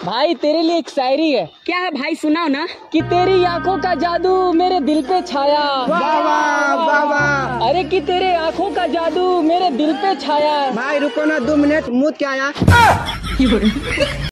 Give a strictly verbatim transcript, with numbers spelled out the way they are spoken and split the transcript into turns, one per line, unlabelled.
भाई तेरे लिए एक शायरी है।
क्या है भाई, सुनाओ ना।
कि तेरी आंखों का जादू मेरे दिल पे छाया।
वाह वाह वाह वाह।
अरे कि तेरे आंखों का जादू मेरे दिल पे छाया।
भाई रुको ना दो मिनट, मुँह क्या आया।